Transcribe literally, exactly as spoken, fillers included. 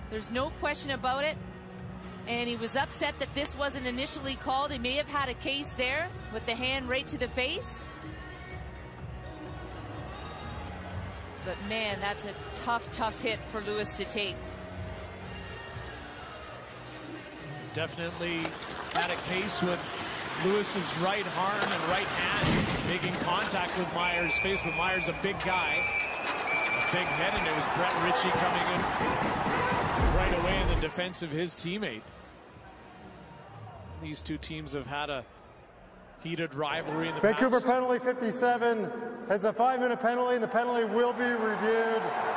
There's no question about it. And he was upset that this wasn't initially called. He may have had a case there with the hand right to the face. But man, that's a tough, tough hit for Lewis to take. Definitely had a case with Lewis's right arm and right hand making contact with Myers' face, but Myers a big guy, a big head, and it was Brett Ritchie coming in right away in the defense of his teammate. These two teams have had a heated rivalry in the Vancouver past. penalty fifty-seven has a five-minute penalty, and the penalty will be reviewed.